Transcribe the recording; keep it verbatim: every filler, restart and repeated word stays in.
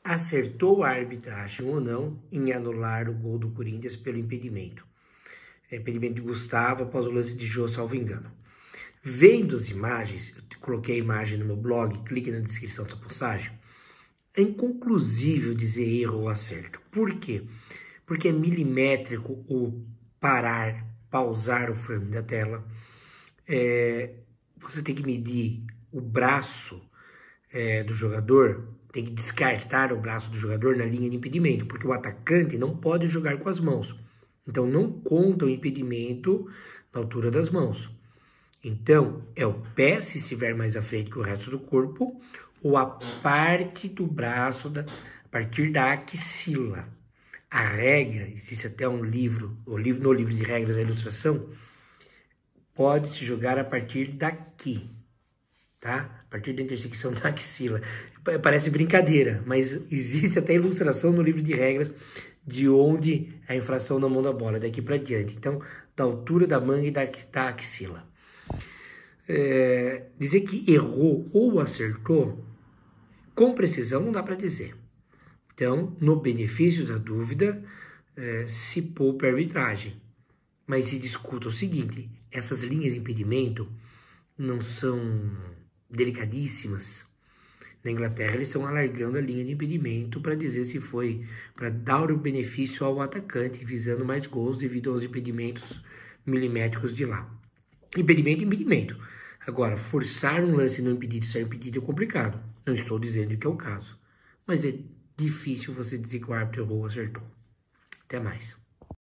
acertou a arbitragem ou não em anular o gol do Corinthians pelo impedimento. É, impedimento de Gustavo após o lance de Jô, salvo engano. Vendo as imagens, eu coloquei a imagem no meu blog, clique na descrição dessa postagem, é inconclusível dizer erro ou acerto. Por quê? Porque é milimétrico o parar, pausar o frame da tela. É, você tem que medir o braço é, do jogador, tem que descartar o braço do jogador na linha de impedimento, porque o atacante não pode jogar com as mãos. Então não conta o impedimento na altura das mãos. Então é o pé se estiver mais à frente que o resto do corpo, ou a parte do braço da, a partir da axila. A regra, existe até um livro, o livro no livro de regras da ilustração, pode se jogar a partir daqui, tá? A partir da intersecção da axila. Parece brincadeira, mas existe até ilustração no livro de regras de onde a infração na mão da bola, daqui para diante. Então, da altura da manga e da, da axila. É, dizer que errou ou acertou, com precisão não dá para dizer. Então, no benefício da dúvida, é, se poupa a arbitragem. Mas se discuta o seguinte, essas linhas de impedimento não são delicadíssimas. Na Inglaterra, eles estão alargando a linha de impedimento para dizer se foi para dar o benefício ao atacante, visando mais gols devido aos impedimentos milimétricos de lá. Impedimento é impedimento. Agora, forçar um lance não impedido e ser impedido é complicado. Não estou dizendo que é o caso. Mas é difícil você dizer que o árbitro errou ou acertou. Até mais.